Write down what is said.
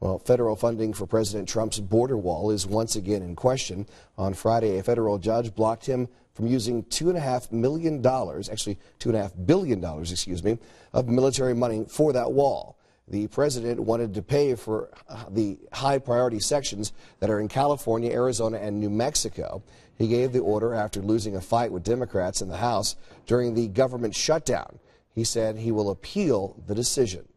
Well, federal funding for President Trump's border wall is once again in question. On Friday, a federal judge blocked him from using $2.5 million, actually $2.5 billion, of military money for that wall. The president wanted to pay for the high priority sections that are in California, Arizona, and New Mexico. He gave the order after losing a fight with Democrats in the House during the government shutdown. He said he will appeal the decision.